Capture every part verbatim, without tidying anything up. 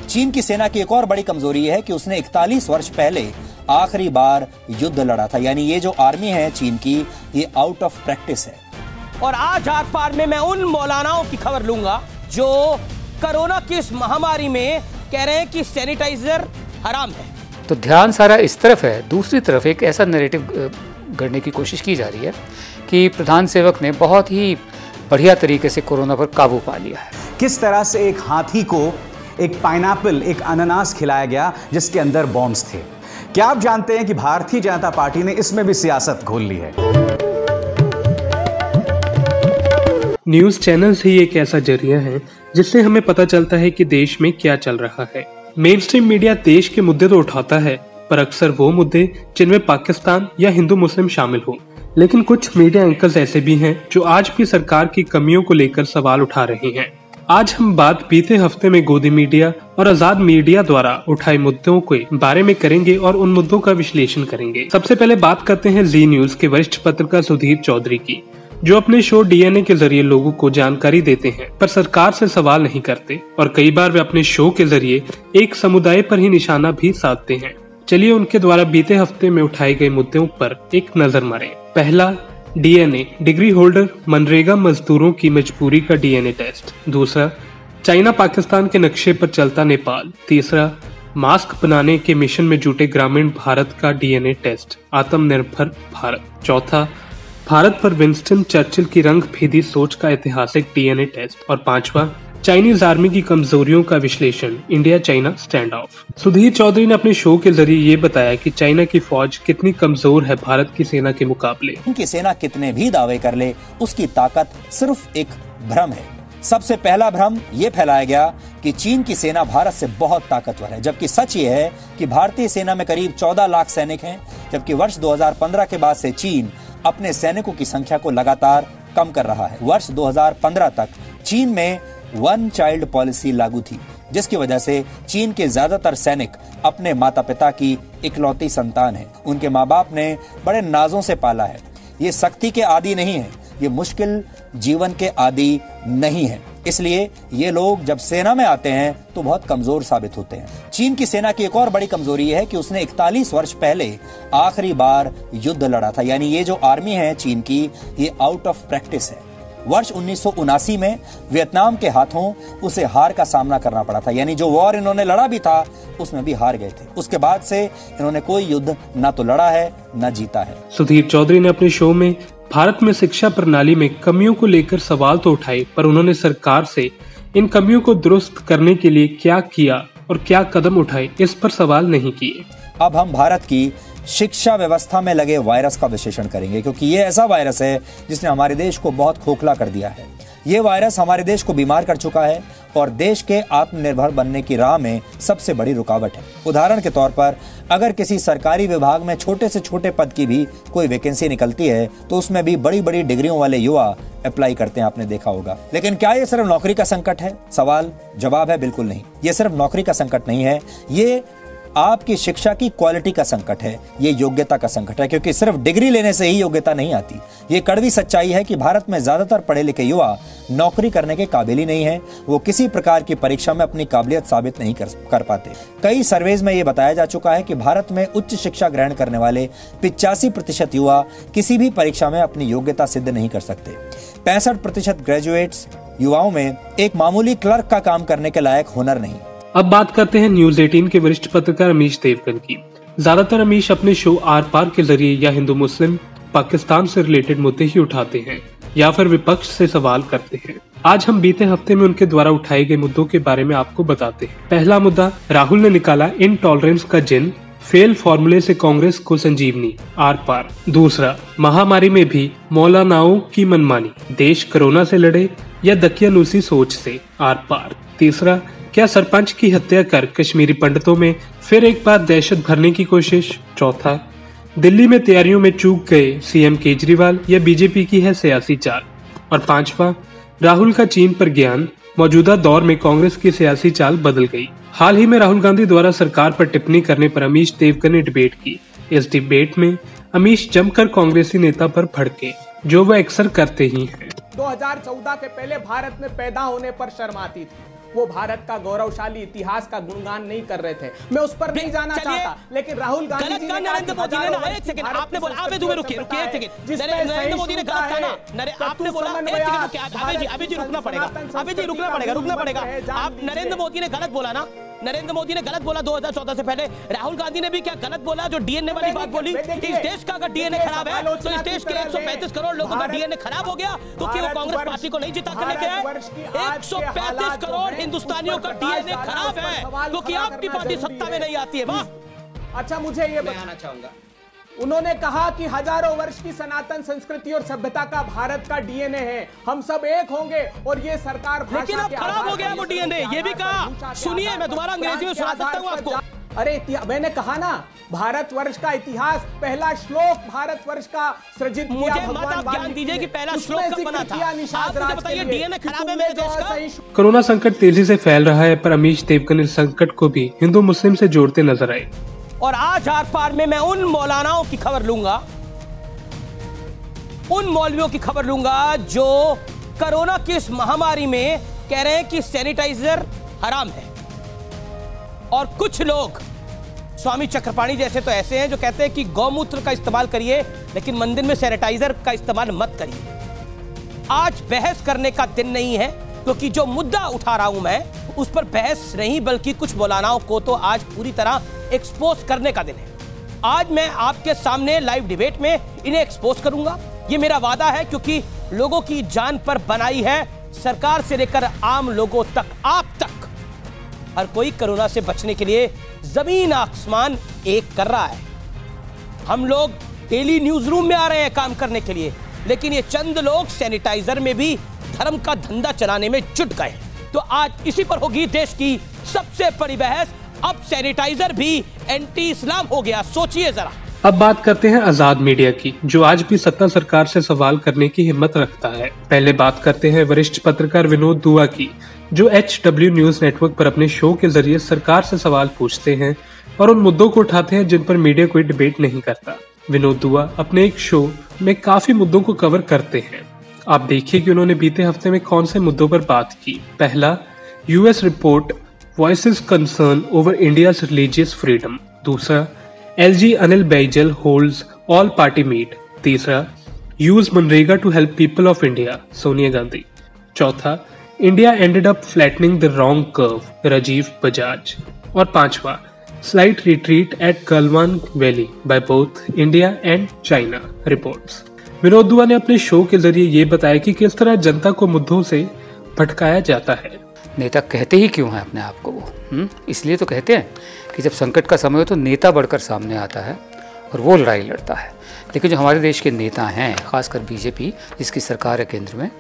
चीन की सेना की एक और बड़ी कमजोरी है कि उसने इकतालीस वर्ष पहले आखिरी बार युद्ध लड़ा था। यानी ये जो आर्मी है चीन की, ये आउट ऑफ प्रैक्टिस है। और आज आर पार में मैं उन मौलानाओं की खबर लूंगा जो कोरोना की इस महामारी में कह रहे हैं कि सैनिटाइजर हराम है। तो ध्यान सारा इस तरफ है। दूसरी तरफ एक ऐसा नैरेटिव गढ़ने की कोशिश की जा रही है कि प्रधान सेवक ने बहुत ही बढ़िया तरीके से कोरोना पर काबू पा लिया है। किस तरह से एक हाथी को एक पाइनएप्पल, एक अनानास खिलाया गया जिसके अंदर बॉम्ब्स थे। क्या आप जानते हैं कि भारतीय जनता पार्टी ने इसमें भी सियासत घोल ली है। न्यूज चैनल्स ही एक ऐसा जरिया है जिससे हमें पता चलता है कि देश में क्या चल रहा है। मेन स्ट्रीम मीडिया देश के मुद्दे तो उठाता है, पर अक्सर वो मुद्दे जिनमें पाकिस्तान या हिंदू मुस्लिम शामिल हो। लेकिन कुछ मीडिया एंकर्स ऐसे भी हैं जो आज भी सरकार की कमियों को लेकर सवाल उठा रहे हैं। आज हम बात बीते हफ्ते में गोदी मीडिया और आजाद मीडिया द्वारा उठाए मुद्दों के बारे में करेंगे और उन मुद्दों का विश्लेषण करेंगे। सबसे पहले बात करते हैं जी न्यूज के वरिष्ठ पत्रकार सुधीर चौधरी की, जो अपने शो डीएनए के जरिए लोगों को जानकारी देते हैं पर सरकार से सवाल नहीं करते, और कई बार वे अपने शो के जरिए एक समुदाय पर ही निशाना भी साधते हैं। चलिए उनके द्वारा बीते हफ्ते में उठाए गए मुद्दों पर एक नजर मारें। पहला, डीएनए, डिग्री होल्डर मनरेगा मजदूरों की मजबूरी का डीएनए टेस्ट। दूसरा, चाइना पाकिस्तान के नक्शे पर चलता नेपाल। तीसरा, मास्क बनाने के मिशन में जुटे ग्रामीण भारत का डीएनए टेस्ट, आत्मनिर्भर भारत। चौथा, भारत पर विंस्टन चर्चिल की रंग भेदी सोच का ऐतिहासिक डीएनए टेस्ट। और पांचवा, चाइनीज आर्मी की कमजोरियों का विश्लेषण, India China stand off. Sudhir Chaudhary ने अपने शो के जरिए ये बताया कि चाइना की फौज कितनी कमजोर है भारत की सेना के मुकाबले। उनकी सेना कितने भी दावे कर ले, उसकी ताकत सिर्फ एक भ्रम है। सबसे पहला भ्रम ये फैलाया गया कि चीन की सेना भारत से बहुत ताकतवर है, जबकि सच ये है कि भारतीय सेना में करीब चौदह लाख सैनिक हैं, जबकि वर्ष दो हज़ार पंद्रह के बाद से चीन अपने सैनिकों की संख्या को लगातार कम कर रहा है। वर्ष दो हज़ार पंद्रह तक चीन में वन चाइल्ड पॉलिसी लागू थी, जिसकी वजह से चीन के ज्यादातर सैनिक अपने माता पिता की इकलौती संतान हैं। उनके माँ बाप ने बड़े नाजों से पाला है। ये सख्ती के आदी नहीं है, ये मुश्किल जीवन के आदी नहीं है। इसलिए ये लोग जब सेना में आते हैं तो बहुत कमजोर साबित होते हैं। चीन की सेना की एक और बड़ी कमजोरी है कि उसने इकतालीस वर्ष पहले आखिरी बार युद्ध लड़ा था। यानी ये जो आर्मी है चीन की, ये आउट ऑफ प्रैक्टिस है। वर्ष उन्नीस सौ उनासी में वियतनाम के हाथों उसे हार का सामना करना पड़ा था। यानी जो वॉर इन्होंने लड़ा भी था उसमें भी हार गए थे। उसके बाद से इन्होंने कोई युद्ध ना तो लड़ा है ना जीता है। सुधीर चौधरी ने अपने शो में भारत में शिक्षा प्रणाली में कमियों को लेकर सवाल तो उठाए, पर उन्होंने सरकार से इन कमियों को दुरुस्त करने के लिए क्या किया और क्या कदम उठाए, इस पर सवाल नहीं किए। अब हम भारत की शिक्षा व्यवस्था में लगे वायरस का विश्लेषण करेंगे, क्योंकि ये ऐसा वायरस है जिसने हमारे देश को बहुत खोखला कर दिया है। ये वायरस हमारे देश को बीमार कर चुका है और देश के आत्मनिर्भर बनने की राह में सबसे बड़ी रुकावट है। उदाहरण के तौर पर, अगर किसी सरकारी विभाग में छोटे से छोटे पद की भी कोई वैकेंसी निकलती है तो उसमें भी बड़ी बड़ी डिग्रियों वाले युवा अप्लाई करते हैं, आपने देखा होगा। लेकिन क्या ये सिर्फ नौकरी का संकट है? सवाल जवाब है बिल्कुल नहीं। ये सिर्फ नौकरी का संकट नहीं है, ये आपकी शिक्षा की क्वालिटी का संकट है, ये योग्यता का संकट है, क्योंकि सिर्फ डिग्री लेने से ही योग्यता नहीं आती। ये कड़वी सच्चाई है कि भारत में ज्यादातर पढ़े लिखे युवा नौकरी करने के काबिल ही नहीं है। वो किसी प्रकार की परीक्षा में अपनी काबिलियत साबित नहीं कर, कर पाते। कई सर्वेज में ये बताया जा चुका है कि भारत में उच्च शिक्षा ग्रहण करने वाले पिचासी प्रतिशत युवा किसी भी परीक्षा में अपनी योग्यता सिद्ध नहीं कर सकते। पैंसठ प्रतिशत ग्रेजुएट्स युवाओं में एक मामूली क्लर्क का काम करने के लायक हुनर नहीं। अब बात करते हैं न्यूज अठारह के वरिष्ठ पत्रकार अमीश देवगन की। ज्यादातर अमीश अपने शो आर पार के जरिए या हिंदू मुस्लिम, पाकिस्तान से रिलेटेड मुद्दे ही उठाते हैं या फिर विपक्ष से सवाल करते हैं। आज हम बीते हफ्ते में उनके द्वारा उठाए गए मुद्दों के बारे में आपको बताते हैं। पहला मुद्दा, राहुल ने निकाला इनटॉलरेंस का जिन, फेल फॉर्मूले से कांग्रेस को संजीवनी, आर पार। दूसरा, महामारी में भी मौलानाओं की मनमानी, देश कोरोना से लड़े या दकियानूसी सोच से, आर पार। तीसरा, क्या सरपंच की हत्या कर कश्मीरी पंडितों में फिर एक बार दहशत भरने की कोशिश? चौथा, दिल्ली में तैयारियों में चूक गए सीएम केजरीवाल या बीजेपी की है सियासी चाल? और पांचवा, राहुल का चीन पर ज्ञान, मौजूदा दौर में कांग्रेस की सियासी चाल बदल गई। हाल ही में राहुल गांधी द्वारा सरकार पर टिप्पणी करने पर अमीश देवगन ने डिबेट की। इस डिबेट में अमीश जमकर कांग्रेसी नेता पर भड़के, जो वह अक्सर करते ही हैं। दो हज़ार चौदह के पहले भारत में पैदा होने पर शर्म आती थी। वो भारत का गौरवशाली इतिहास का गुणगान नहीं कर रहे थे। मैं उस पर नहीं जाना चाहता, लेकिन राहुल गांधी जी ने नरेंद्र मोदी ने ना एक सेकंड आपने बोला आप रुकिए रुकिए एक सेकंड नरेंद्र मोदी ने गलत कहा ना, आपने बोला एक सेकंड रुकिए अभी जी अभी जी रुकना पड़ेगा अभी जी रुकना पड़ेगा रुकना पड़ेगा आप नरेंद्र मोदी ने गलत बोला ना, नरेंद्र मोदी ने गलत बोला दो हज़ार चौदह से पहले। राहुल गांधी ने भी क्या गलत बोला जो डीएनए वाली बात बोली? इस देश का अगर डीएनए खराब है तो इस देश के एक सौ पैंतीस करोड़ लोगों का डीएनए खराब हो गया तो क्या वो कांग्रेस पार्टी को नहीं जिता कर लेके आए? एक सौ पैंतीस करोड़ हिंदुस्तानियों का डीएनए खराब है क्योंकि आपकी पार्टी सत्ता में नहीं आती है। वाह! अच्छा, मुझे ये बताना चाहूंगा, उन्होंने कहा कि हजारों वर्ष की सनातन संस्कृति और सभ्यता का भारत का डीएनए है, हम सब एक होंगे और ये सरकार लेकिन अब खराब हो गया वो डीएनए। ये भी कहा, सुनिए मैं दोबारा अंग्रेजी में सुना सकता हूं आपको। अरे मैंने कहा ना, भारतवर्ष का इतिहास, पहला श्लोक भारतवर्ष का सृजित किया भगवान ज्ञान दीजिए कि पहला श्लोक कब बना था? आप मुझे बताइए डीएनए खराब है मेरे देश का। कोरोना संकट तेजी से फैल रहा है, पर अमीश देवगन इस संकट को भी हिंदू मुस्लिम से जोड़ते नजर आए। और आज आर पार में मैं उन मौलानाओं की खबर लूंगा, उन मौलवियों की खबर लूंगा जो कोरोना की इस महामारी में कह रहे हैं कि सैनिटाइजर हराम है, और कुछ लोग स्वामी चक्रपाणी जैसे तो ऐसे हैं जो कहते हैं कि गौमूत्र का इस्तेमाल करिए लेकिन मंदिर में सैनिटाइजर का इस्तेमाल मत करिए। आज बहस करने का दिन नहीं है क्योंकि जो मुद्दा उठा रहा हूं मैं उस पर बहस नहीं बल्कि कुछ मौलानाओं को तो आज पूरी तरह एक्सपोज करने का दिन है। आज मैं आपके सामने लाइव डिबेट में इन्हें एक्सपोज करूंगा, ये मेरा वादा है, क्योंकि लोगों की जान पर बनाई है, सरकार से लेकर आम लोगों तक, आप तक हर कोई कोरोना से बचने के लिए जमीन आसमान एक कर रहा है। हम लोग डेली न्यूज रूम में आ रहे हैं काम करने के लिए, लेकिन ये चंद लोग सैनिटाइजर में भी धर्म का धंधा चलाने में जुट गए। तो आज इसी पर होगी देश की सबसे बड़ी बहस। अब सैनिटाइजर भी एंटी इस्लाम हो गया, सोचिए जरा। अब बात करते हैं आजाद मीडिया की, जो आज भी सत्ता सरकार से सवाल करने की हिम्मत रखता है। पहले बात करते हैं वरिष्ठ पत्रकार विनोद दुआ की, जो एच डब्ल्यू न्यूज नेटवर्क पर अपने शो के जरिए सरकार से सवाल पूछते हैं और उन मुद्दों को उठाते हैं जिन पर मीडिया कोई डिबेट नहीं करता। विनोद दुआ अपने एक शो में काफी मुद्दों को कवर करते हैं। आप देखिए कि उन्होंने बीते हफ्ते में कौन से मुद्दों पर बात की। पहला, US report voices concern over India's religious freedom. दूसरा, LG Anil Baijal holds all party meet. तीसरा, यूज मनरेगा to help people of India, Sonia Gandhi. चौथा, India ended up flattening the wrong curve, Rajiv Bajaj. और पांचवा, slight retreat at Galwan Valley by both India and China reports. Vinod Dua ने अपने show के जरिए ये बताया कि किस तरह जनता को मुद्दों से भटकाया जाता है। नेता कहते ही क्यों हैं अपने आप को वो? हुँ? इसलिए तो कहते हैं कि जब संकट का समय हो तो नेता बढ़कर सामने आता है और वो लड़ाई लड़ता है। लेकिन जो हमारे देश के नेता हैं, खासकर बीजेपी जिसकी सरकार है केंद्र में,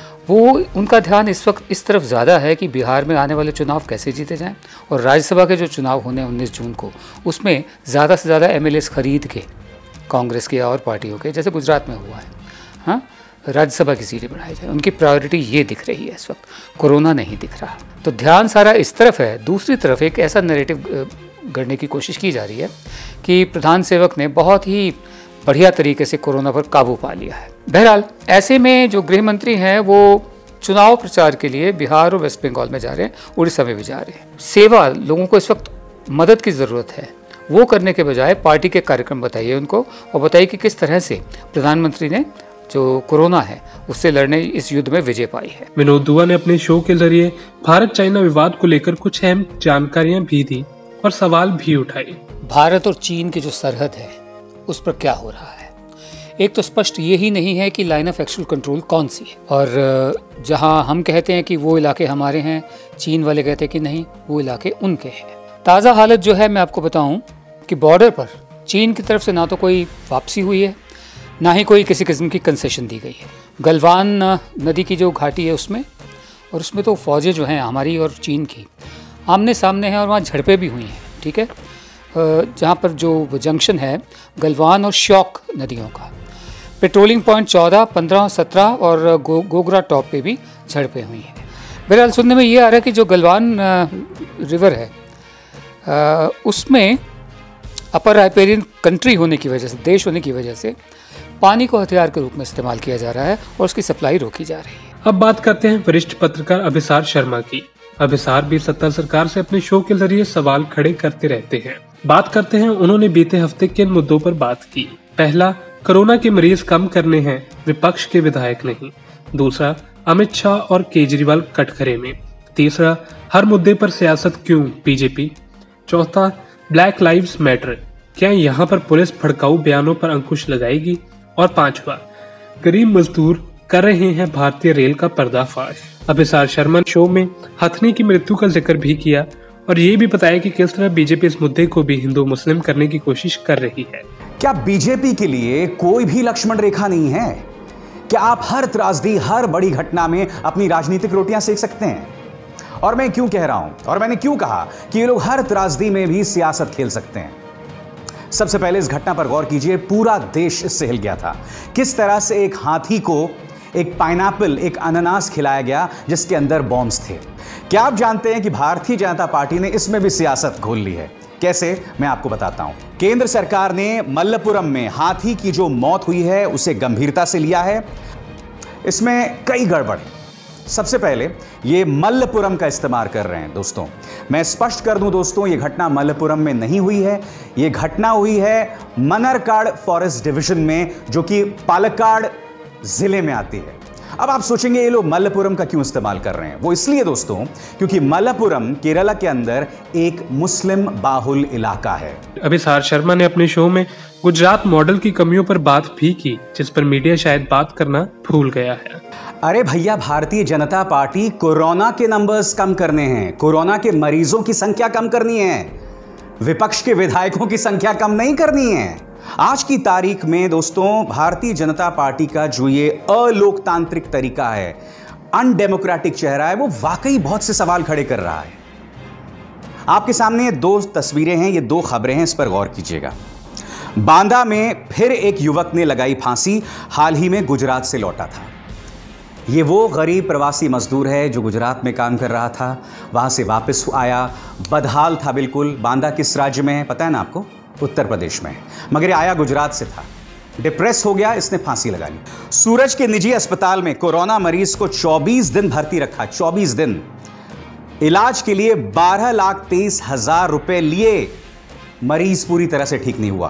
वो उनका ध्यान इस वक्त इस तरफ ज़्यादा है कि बिहार में आने वाले चुनाव कैसे जीते जाएं, और राज्यसभा के जो चुनाव होने हैं उन्नीस जून को, उसमें ज़्यादा से ज़्यादा एमएलएस खरीद के कांग्रेस के और पार्टियों के, जैसे गुजरात में हुआ है, हाँ, राज्यसभा की सीटें बढ़ाई जाए। उनकी प्रायोरिटी ये दिख रही है इस वक्त, कोरोना नहीं दिख रहा। तो ध्यान सारा इस तरफ है। दूसरी तरफ एक ऐसा नैरेटिव गढ़ने की कोशिश की जा रही है कि प्रधान सेवक ने बहुत ही बढ़िया तरीके से कोरोना पर काबू पा लिया है। बहरहाल ऐसे में जो गृह मंत्री हैं वो चुनाव प्रचार के लिए बिहार और वेस्ट बंगाल में जा रहे हैं, उड़ीसा में भी जा रहे हैं। सेवा, लोगों को इस वक्त मदद की ज़रूरत है, वो करने के बजाय पार्टी के कार्यक्रम बताइए उनको और बताइए कि किस तरह से प्रधानमंत्री ने जो कोरोना है उससे लड़ने इस युद्ध में विजय पाई है। विनोद दुआ ने अपने शो के जरिए भारत चाइना विवाद को लेकर कुछ अहम जानकारियां भी दी और सवाल भी उठाए। भारत और चीन की जो सरहद है उस पर क्या हो रहा है? एक तो स्पष्ट ये ही नहीं है कि लाइन ऑफ एक्चुअल कंट्रोल कौन सी है, और जहां हम कहते हैं कि वो इलाके हमारे हैं, चीन वाले कहते हैं कि नहीं वो इलाके उनके हैं। ताज़ा हालत जो है मैं आपको बताऊं कि बॉर्डर पर चीन की तरफ से ना तो कोई वापसी हुई है, ना ही कोई किसी किस्म की कंसेशन दी गई है। गलवान नदी की जो घाटी है उसमें, और उसमें तो फौजें जो हैं हमारी और चीन की आमने सामने हैं और वहाँ झड़पें भी हुई हैं, ठीक है, जहाँ पर जो जंक्शन है गलवान और श्योक नदियों का, पेट्रोलिंग पॉइंट चौदह, पंद्रह, सत्रह और गो, गोगरा टॉप पे भी झड़पें हुई हैं। बहरहाल सुनने में ये आ रहा है कि जो गलवान रिवर है आ, उसमें अपर राइपेरियन कंट्री होने की वजह से, देश होने की वजह से पानी को हथियार के रूप में इस्तेमाल किया जा रहा है और उसकी सप्लाई रोकी जा रही है। अब बात करते हैं वरिष्ठ पत्रकार अभिसार शर्मा की, अभिसार भी सत्ता सरकार से अपने शो के जरिए सवाल खड़े करते रहते हैं। बात करते हैं उन्होंने बीते हफ्ते किन मुद्दों पर बात की। पहला, कोरोना के मरीज कम करने हैं, विपक्ष के विधायक नहीं। दूसरा, अमित शाह और केजरीवाल कटघरे में। तीसरा, हर मुद्दे पर सियासत क्यों, बीजेपी। चौथा, ब्लैक लाइव्स मैटर, क्या यहाँ पर पुलिस भड़काऊ बयानों पर अंकुश लगाएगी। और पांचवा, गरीब मजदूर कर रहे हैं भारतीय रेल का पर्दाफाश। अभिसार शर्मा ने शो में हथनी की मृत्यु का जिक्र भी किया और ये भी बताया कि किस तरह बीजेपी इस मुद्दे को भी हिंदू मुस्लिम करने की कोशिश कर रही है। क्या बीजेपी के लिए कोई भी लक्ष्मण रेखा नहीं है? क्या आप हर त्रासदी, हर बड़ी घटना में अपनी राजनीतिक रोटियां सेक सकते हैं? और मैं क्यों कह रहा हूं और मैंने क्यों कहा कि ये लोग हर त्रासदी में भी सियासत खेल सकते हैं? सबसे पहले इस घटना पर गौर कीजिए। पूरा देश इससे हिल गया था। किस तरह से एक हाथी को एक पाइनएप्पल, एक अनानास खिलाया गया जिसके अंदर बॉम्ब्स थे। क्या आप जानते हैं कि भारतीय जनता पार्टी ने इसमें भी सियासत घोल ली है? कैसे, मैं आपको बताता हूं। केंद्र सरकार ने मल्लपुरम में हाथी की जो मौत हुई है उसे गंभीरता से लिया है। इसमें कई गड़बड़। सबसे पहले ये मल्लपुरम का इस्तेमाल कर रहे हैं। दोस्तों, मैं स्पष्ट कर दूं दोस्तों, ये घटना मल्लपुरम में नहीं हुई है। ये घटना हुई है मनरकाड़ फॉरेस्ट डिवीजन में, जो कि पालक्काड़ जिले में आती है। अब आप सोचेंगे ये लोग मल्लपुरम का क्यों इस्तेमाल कर रहे हैं? वो इसलिए दोस्तों क्योंकि मल्लपुरम केरला के अंदर एक मुस्लिम बाहुल इलाका है। अभिसार शर्मा ने अपने शो में गुजरात मॉडल की कमियों पर बात भी की, जिस पर मीडिया शायद बात करना भूल गया है। अरे भैया, भारतीय जनता पार्टी कोरोना के नंबर्स कम करने हैं, कोरोना के मरीजों की संख्या कम करनी है, विपक्ष के विधायकों की संख्या कम नहीं करनी है। आज की तारीख में दोस्तों भारतीय जनता पार्टी का जो ये अलोकतांत्रिक तरीका है, अनडेमोक्रेटिक चेहरा है, वो वाकई बहुत से सवाल खड़े कर रहा है। आपके सामने दो तस्वीरें हैं, ये दो खबरें हैं, इस पर गौर कीजिएगा। बांदा में फिर एक युवक ने लगाई फांसी, हाल ही में गुजरात से लौटा था। ये वो गरीब प्रवासी मजदूर है जो गुजरात में काम कर रहा था, वहां से वापस आया, बदहाल था बिल्कुल। बांदा किस राज्य में है पता है ना आपको? उत्तर प्रदेश में, मगर आया गुजरात से था। डिप्रेस हो गया, इसने फांसी लगा ली। सूरज के निजी अस्पताल में कोरोना मरीज को चौबीस दिन भर्ती रखा, चौबीस दिन। इलाज के लिए बारह लाख तेईस हजार रुपए लिए, मरीज पूरी तरह से ठीक नहीं हुआ।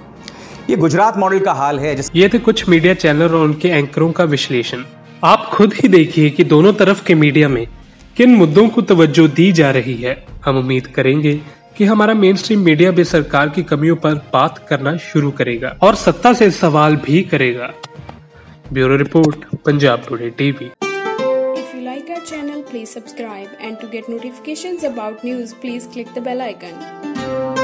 ये गुजरात मॉडल का हाल है। जिस ये थे कुछ मीडिया चैनल और उनके एंकरों का विश्लेषण। आप खुद ही देखिए कि दोनों तरफ के मीडिया में किन मुद्दों को तवज्जो दी जा रही है। हम उम्मीद करेंगे कि हमारा मेन स्ट्रीम मीडिया भी सरकार की कमियों पर बात करना शुरू करेगा और सत्ता से सवाल भी करेगा। Bureau report, Punjab Today TV. If you like our channel, please subscribe, and to get notifications about news, please click the bell icon.